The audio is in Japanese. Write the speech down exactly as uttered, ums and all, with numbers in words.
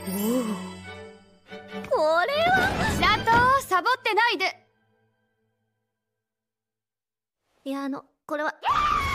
これはちゃんとサボってないで。 いや、あのこれは